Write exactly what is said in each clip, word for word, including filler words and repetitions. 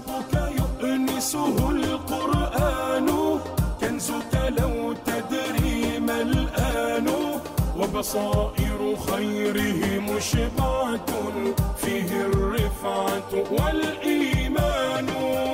قلبك يؤنسه القرآن كنزك لو تدري ما الآن وبصائر خيره مشبعة فيه الرفعة والإيمان.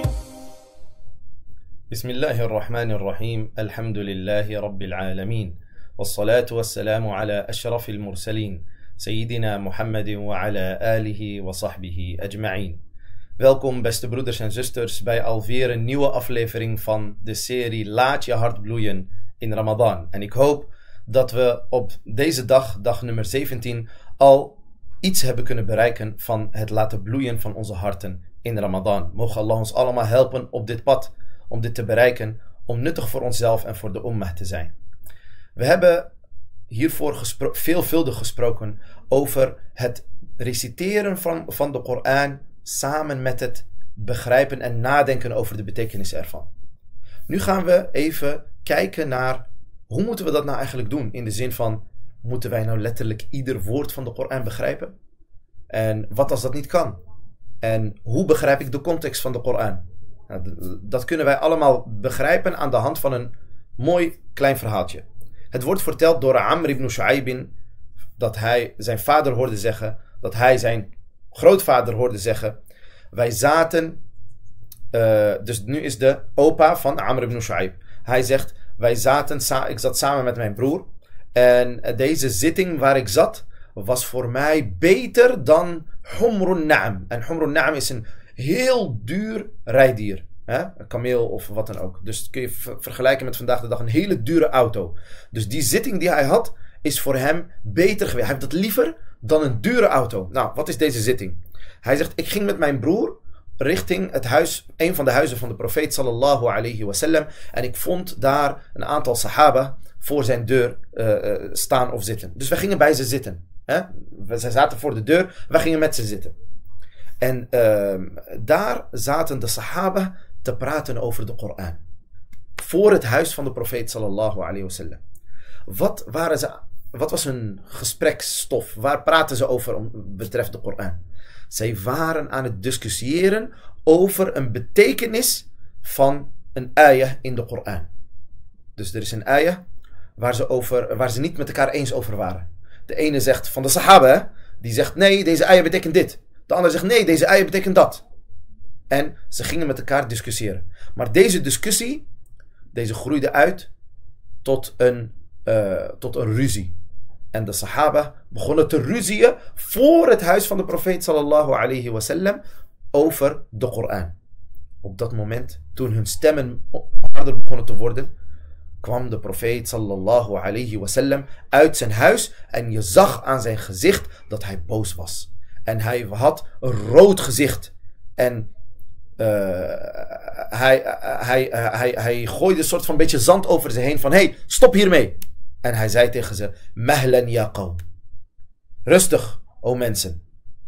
بسم الله الرحمن الرحيم. الحمد لله رب العالمين، والصلاة والسلام على أشرف المرسلين سيدنا Mohammed وعلى آله وصحبه أجمعين. Welkom beste broeders en zusters bij alweer een nieuwe aflevering van de serie Laat je hart bloeien in Ramadan. En ik hoop dat we op deze dag, dag nummer zeventien, al iets hebben kunnen bereiken van het laten bloeien van onze harten in Ramadan. Mogen Allah ons allemaal helpen op dit pad, om dit te bereiken, om nuttig voor onszelf en voor de ummah te zijn. We hebben hiervoor gespro- veelvuldig gesproken over het reciteren van, van de Koran samen met het begrijpen en nadenken over de betekenis ervan. Nu gaan we even kijken naar hoe moeten we dat nou eigenlijk doen, in de zin van, moeten wij nou letterlijk ieder woord van de Koran begrijpen? En wat als dat niet kan? En hoe begrijp ik de context van de Koran? Nou, dat kunnen wij allemaal begrijpen aan de hand van een mooi klein verhaaltje. Het wordt verteld door Amr ibn Shu'aib dat hij zijn vader hoorde zeggen, dat hij zijn grootvader hoorde zeggen. Wij zaten, uh, dus nu is de opa van Amr ibn Shu'aib. Hij zegt, wij zaten, ik zat samen met mijn broer. En deze zitting waar ik zat, was voor mij beter dan Humrun Na'am. En Humrun Na'am is een heel duur rijdier. Hè? Een kameel of wat dan ook. Dus kun je vergelijken met vandaag de dag een hele dure auto. Dus die zitting die hij had, is voor hem beter geweest. Hij heeft dat liever dan een dure auto. Nou, wat is deze zitting? Hij zegt, ik ging met mijn broer richting het huis, een van de huizen van de profeet sallallahu alayhi wasallam. En ik vond daar een aantal sahaba voor zijn deur uh, staan of zitten. Dus we gingen bij ze zitten. Hè? We, ze zaten voor de deur, we gingen met ze zitten. En uh, daar zaten de sahaba te praten over de Koran. Voor het huis van de profeet sallallahu alayhi wasallam. Wat waren ze, wat was hun gespreksstof? Waar praten ze over om, betreft de Koran? Zij waren aan het discussiëren over een betekenis van een ayah in de Koran. Dus er is een ayah waar ze, over, waar ze niet met elkaar eens over waren. De ene zegt van de sahaba, die zegt nee, deze ayah betekent dit. De ander zegt nee, deze ayah betekent dat. En ze gingen met elkaar discussiëren. Maar deze discussie, deze groeide uit tot een, uh, tot een ruzie. En de sahaba begonnen te ruzieën voor het huis van de profeet sallallahu alayhi wasallam over de Koran. Op dat moment, toen hun stemmen harder begonnen te worden, kwam de profeet sallallahu alayhi wasallam uit zijn huis en je zag aan zijn gezicht dat hij boos was. En hij had een rood gezicht. En uh, hij, hij, hij, hij, hij gooide een soort van beetje zand over ze heen van, hey, stop hiermee. En hij zei tegen ze, Mahlan ya qawm. Rustig, o mensen.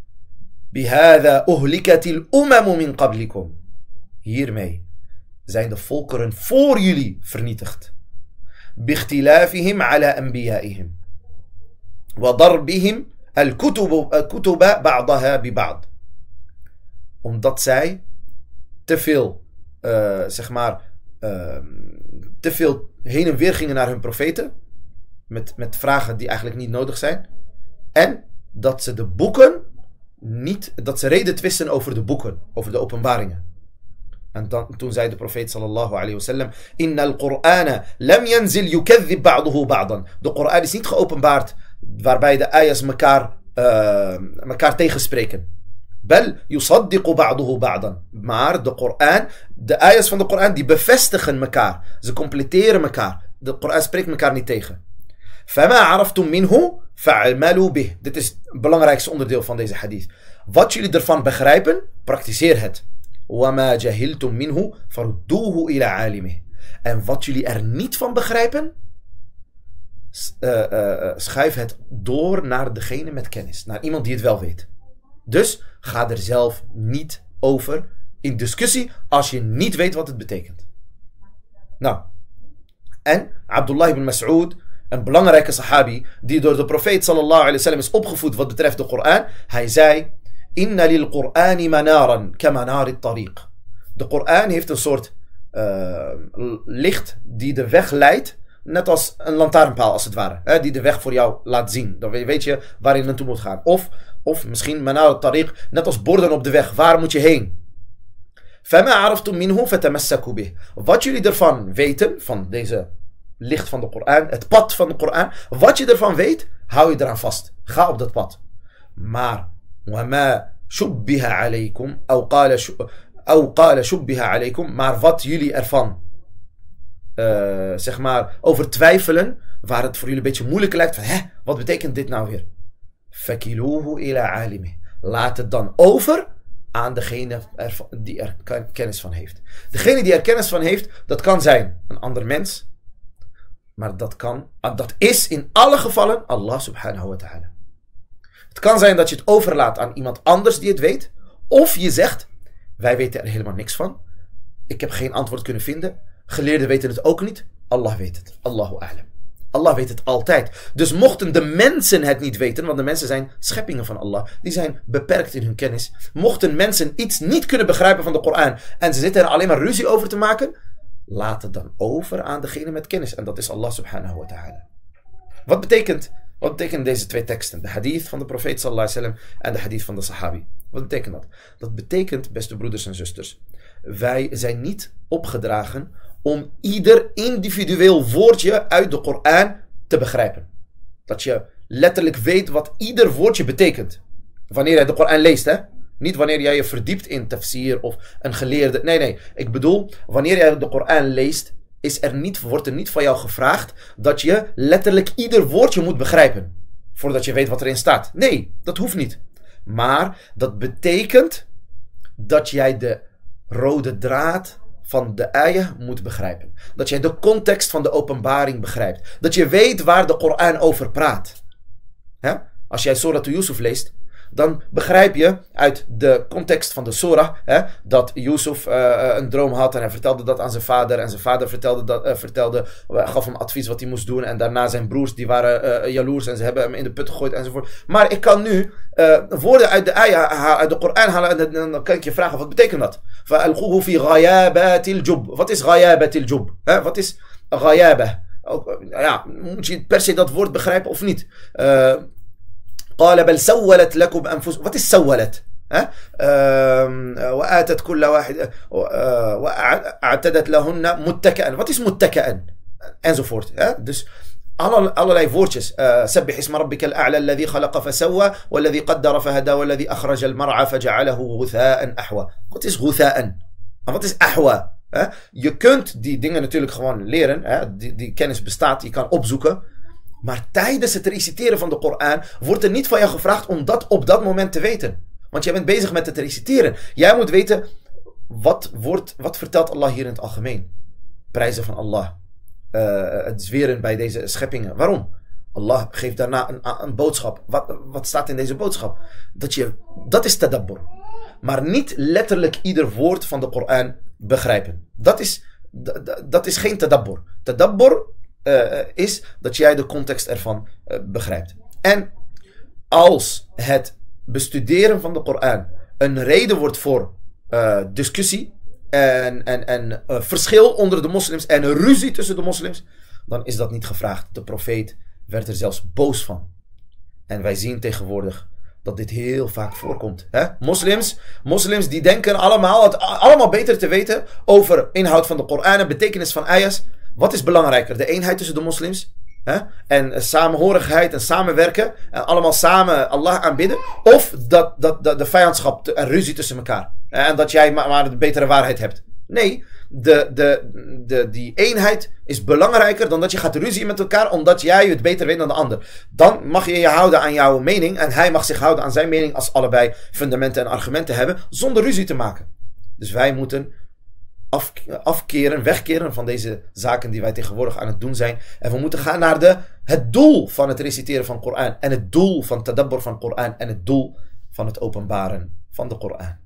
Bihada uhlikatil umamu min qablikum. Hiermee zijn de volkeren voor jullie vernietigd. Bikhtilafihim ala anbiyaihim. Wa darbihim al-kutuba ba'daha bi ba'd. Omdat zij te veel, uh, zeg maar, uh, te veel heen en weer gingen naar hun profeten. Met, met vragen die eigenlijk niet nodig zijn. En dat ze de boeken niet, dat ze reden twisten over de boeken, over de openbaringen. En dan, toen zei de profeet sallallahu alayhi wasallam, Inna al-Qur'ana lam yanzil yukadhib ba'duhu ba'dan. De Koran is niet geopenbaard waarbij de ayahs elkaar, uh, elkaar tegenspreken. Bel yusaddiqu ba'duhu ba'dan. Maar de Koran, de ayahs van de Koran, die bevestigen elkaar. Ze completeren elkaar. De Koran spreekt elkaar niet tegen. Fama araftum minhu fa'amalu bih. Dit is het belangrijkste onderdeel van deze hadith. Wat jullie ervan begrijpen, praktiseer het. Wama jahiltum minhu farudduhu ila alimih. En wat jullie er niet van begrijpen, uh, uh, schuif het door naar degene met kennis. Naar iemand die het wel weet. Dus ga er zelf niet over in discussie als je niet weet wat het betekent. Nou, en Abdullah ibn Mas'ud, een belangrijke sahabi, die door de profeet sallallahu alayhi wasallam is opgevoed wat betreft de Koran. Hij zei, Inna lil Qur'ani manaran ka manari tariq. De Koran heeft een soort uh, licht die de weg leidt. Net als een lantaarnpaal als het ware. Hè, die de weg voor jou laat zien. Dan weet je waar je naartoe moet gaan. Of, of misschien manar al-tariq. Net als borden op de weg. Waar moet je heen? فَمَا عَرَفْتُم مِّنْهُ فَتَمَسَّكُوا بِهِ. Wat jullie ervan weten. Van deze licht van de Koran. Het pad van de Koran. Wat je ervan weet. Hou je eraan vast. Ga op dat pad. Maar. وَمَا شُبِّهَ عَلَيْكُمْ أَوْ قَالَ أَوْ قَالَ شُبِّهَ عَلَيْكُمْ. Maar wat jullie ervan. Uh, zeg maar over twijfelen, waar het voor jullie een beetje moeilijk lijkt, van, hè, wat betekent dit nou weer? Fakiluhu ila alimi. Laat het dan over aan degene er, die er kennis van heeft. Degene die er kennis van heeft, dat kan zijn een ander mens, maar dat kan, dat is in alle gevallen Allah subhanahu wa ta'ala. Het kan zijn dat je het overlaat aan iemand anders die het weet, of je zegt, wij weten er helemaal niks van, ik heb geen antwoord kunnen vinden. Geleerden weten het ook niet. Allah weet het. Allahu a'lam. Allah weet het altijd. Dus mochten de mensen het niet weten, want de mensen zijn scheppingen van Allah, die zijn beperkt in hun kennis. Mochten mensen iets niet kunnen begrijpen van de Koran en ze zitten er alleen maar ruzie over te maken, laat het dan over aan degene met kennis. En dat is Allah subhanahu wa ta'ala. Wat betekent, wat betekenen deze twee teksten? De hadith van de profeet sallallahu alaihi wasallam en de hadith van de sahabi. Wat betekent dat? Dat betekent, beste broeders en zusters, wij zijn niet opgedragen om ieder individueel woordje uit de Koran te begrijpen. Dat je letterlijk weet wat ieder woordje betekent. Wanneer jij de Koran leest, hè? Niet wanneer jij je verdiept in tafsir of een geleerde. Nee, nee. Ik bedoel, wanneer jij de Koran leest, is er niet, wordt er niet van jou gevraagd dat je letterlijk ieder woordje moet begrijpen. Voordat je weet wat erin staat. Nee, dat hoeft niet. Maar dat betekent dat jij de rode draad van de ayah moet begrijpen. Dat jij de context van de openbaring begrijpt. Dat je weet waar de Koran over praat. He? Als jij Surah Yusuf leest, dan begrijp je uit de context van de surah, hè, dat Yusuf uh, een droom had en hij vertelde dat aan zijn vader. En zijn vader vertelde dat, uh, vertelde, uh, gaf hem advies wat hij moest doen. En daarna zijn broers, die waren uh, jaloers en ze hebben hem in de put gegooid enzovoort. Maar ik kan nu uh, woorden uit de ayah, uit de Koran halen en dan kan ik je vragen, wat betekent dat? فَأَلْقُوهُ فِي غَيَابَةِ الْجُبِّ. Wat is غَيَابَةِ الْجُبِّ? Wat is غَيَابَةِ? Ja, moet je per se dat woord begrijpen of niet? Uh, قال بل سولت لكم أنفسكم. Wat is سولت? وآتت كل واحد وأعتدت لهن متكئا. Wat is متكئا? Enzovoort. Dus allerlei woordjes. سبح اسم ربك الأعلى الذي خلق فسوى والذي قدر فهدى والذي أخرج المرعى فجعله غثاء أحوى. Wat is غثاء? Wat is أحوى? Je kunt die dingen natuurlijk gewoon leren. Die, die kennis bestaat. Je kan opzoeken. Maar tijdens het reciteren van de Koran wordt er niet van jou gevraagd om dat op dat moment te weten. Want jij bent bezig met het reciteren. Jij moet weten, wat, wordt, wat vertelt Allah hier in het algemeen? Prijzen van Allah. Uh, het zweren bij deze scheppingen. Waarom? Allah geeft daarna een, een boodschap. Wat, wat staat in deze boodschap? Dat, je, dat is tadabbur. Maar niet letterlijk ieder woord van de Koran begrijpen. Dat is, dat is geen tadabbur. Tadabbur Uh, is dat jij de context ervan uh, begrijpt. En als het bestuderen van de Koran een reden wordt voor uh, discussie en, en, en uh, verschil onder de moslims en een ruzie tussen de moslims, dan is dat niet gevraagd. De profeet werd er zelfs boos van. En wij zien tegenwoordig dat dit heel vaak voorkomt. Hè? Moslims, moslims die denken allemaal, het allemaal beter te weten over inhoud van de Koran en betekenis van ayahs. Wat is belangrijker? De eenheid tussen de moslims? Hè? En samenhorigheid en samenwerken. En allemaal samen Allah aanbidden. Of dat, dat, dat de vijandschap en ruzie tussen elkaar. En dat jij maar, maar de betere waarheid hebt. Nee, de, de, de, die eenheid is belangrijker dan dat je gaat ruzie met elkaar. Omdat jij het beter weet dan de ander. Dan mag je je houden aan jouw mening. En hij mag zich houden aan zijn mening. Als allebei fundamenten en argumenten hebben. Zonder ruzie te maken. Dus wij moeten afkeren, wegkeren van deze zaken die wij tegenwoordig aan het doen zijn. En we moeten gaan naar de, het doel van het reciteren van Koran. En het doel van het tadabbur van Koran. En het doel van het openbaren van de Koran.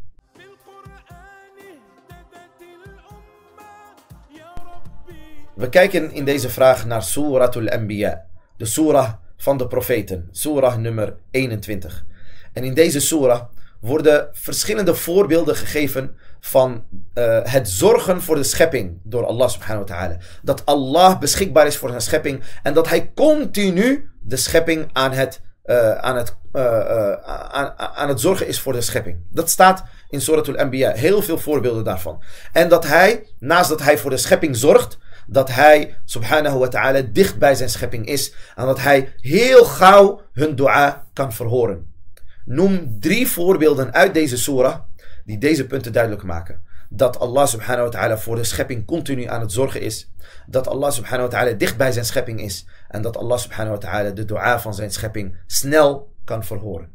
We kijken in deze vraag naar Suratul Anbiya. De surah van de profeten. Surah nummer eenentwintig. En in deze surah worden verschillende voorbeelden gegeven van uh, het zorgen voor de schepping door Allah subhanahu wa ta'ala. Dat Allah beschikbaar is voor zijn schepping en dat hij continu de schepping aan het, uh, aan het, uh, uh, aan, aan het zorgen is voor de schepping. Dat staat in Surah Al-Anbiya. Heel veel voorbeelden daarvan. En dat hij, naast dat hij voor de schepping zorgt, dat hij subhanahu wa ta'ala dicht bij zijn schepping is en dat hij heel gauw hun dua kan verhoren. Noem drie voorbeelden uit deze surah die deze punten duidelijk maken. Dat Allah subhanahu wa ta'ala voor de schepping continu aan het zorgen is. Dat Allah subhanahu wa ta'ala dicht bij zijn schepping is. En dat Allah subhanahu wa ta'ala de dua van zijn schepping snel kan verhoren.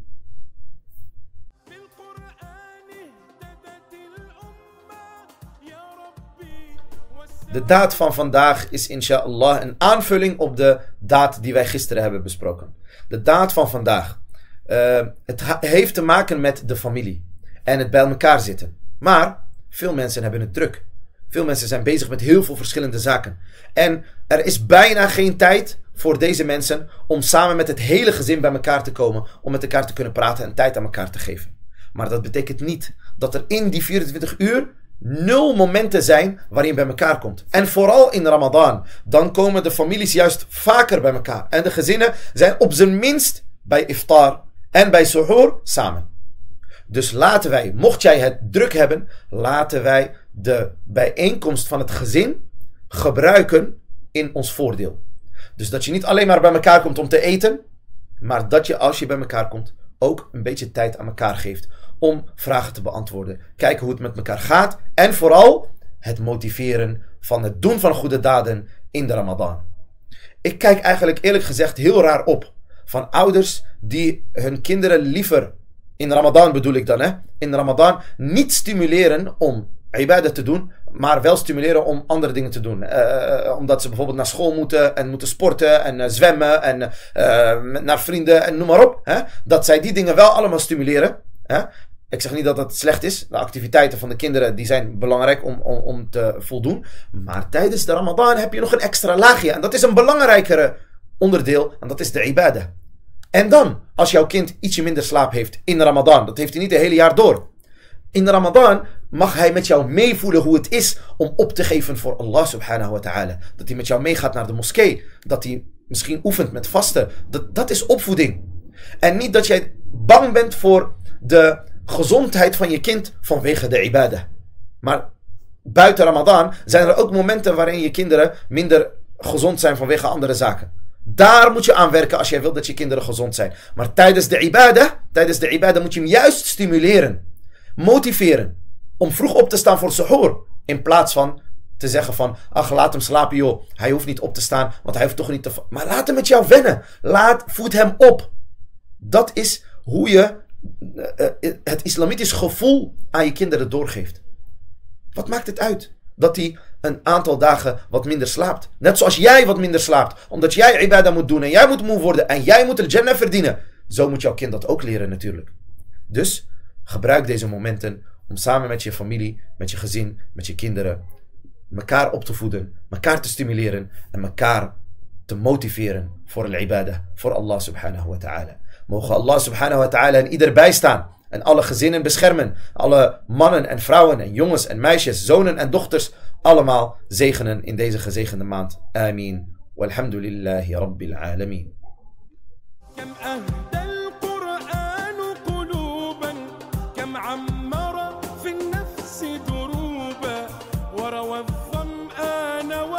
De daad van vandaag is inshallah een aanvulling op de daad die wij gisteren hebben besproken. De daad van vandaag. Uh, het ha- heeft te maken met de familie. En het bij elkaar zitten. Maar veel mensen hebben het druk. Veel mensen zijn bezig met heel veel verschillende zaken. En er is bijna geen tijd voor deze mensen om samen met het hele gezin bij elkaar te komen. Om met elkaar te kunnen praten en tijd aan elkaar te geven. Maar dat betekent niet dat er in die vierentwintig uur nul momenten zijn waarin je bij elkaar komt. En vooral in Ramadan. Dan komen de families juist vaker bij elkaar. En de gezinnen zijn op zijn minst bij iftar en bij suhoor samen. Dus laten wij, mocht jij het druk hebben, laten wij de bijeenkomst van het gezin gebruiken in ons voordeel. Dus dat je niet alleen maar bij elkaar komt om te eten, maar dat je als je bij elkaar komt ook een beetje tijd aan elkaar geeft om vragen te beantwoorden. Kijken hoe het met elkaar gaat en vooral het motiveren van het doen van goede daden in de Ramadan. Ik kijk eigenlijk eerlijk gezegd heel raar op van ouders die hun kinderen liever, in Ramadan bedoel ik dan, hè, in Ramadan niet stimuleren om ibadah te doen, maar wel stimuleren om andere dingen te doen. Uh, omdat ze bijvoorbeeld naar school moeten en moeten sporten en uh, zwemmen en uh, naar vrienden en noem maar op. Hè? Dat zij die dingen wel allemaal stimuleren. Hè? Ik zeg niet dat dat slecht is. De activiteiten van de kinderen die zijn belangrijk om, om, om te voldoen. Maar tijdens de Ramadan heb je nog een extra laagje. En dat is een belangrijkere onderdeel. En dat is de ibadah. En dan, als jouw kind ietsje minder slaap heeft in Ramadan. Dat heeft hij niet het hele jaar door. In Ramadan mag hij met jou meevoelen hoe het is om op te geven voor Allah subhanahu wa ta'ala. Dat hij met jou meegaat naar de moskee. Dat hij misschien oefent met vasten. Dat, dat is opvoeding. En niet dat jij bang bent voor de gezondheid van je kind vanwege de ibadah. Maar buiten Ramadan zijn er ook momenten waarin je kinderen minder gezond zijn vanwege andere zaken. Daar moet je aan werken als jij wilt dat je kinderen gezond zijn. Maar tijdens de ibadah, tijdens de ibadah moet je hem juist stimuleren. Motiveren. Om vroeg op te staan voor suhoor. In plaats van te zeggen van, ach laat hem slapen joh. Hij hoeft niet op te staan, want hij hoeft toch niet te... Maar laat hem met jou wennen. Laat, voed hem op. Dat is hoe je uh, het islamitisch gevoel aan je kinderen doorgeeft. Wat maakt het uit? Dat hij een aantal dagen wat minder slaapt. Net zoals jij wat minder slaapt. Omdat jij ibadah moet doen en jij moet moe worden en jij moet de Jannah verdienen. Zo moet jouw kind dat ook leren natuurlijk. Dus gebruik deze momenten om samen met je familie, met je gezin, met je kinderen, elkaar op te voeden, elkaar te stimuleren en elkaar te motiveren voor al-ibadah, voor Allah subhanahu wa ta'ala. Mogen Allah subhanahu wa ta'ala en ieder bijstaan en alle gezinnen beschermen. Alle mannen en vrouwen en jongens en meisjes, zonen en dochters, allemaal zegenen in deze gezegende maand. Amin. Walhamdulillahi rabbil alamin. عمر في النفس دروبا وروى الظمآن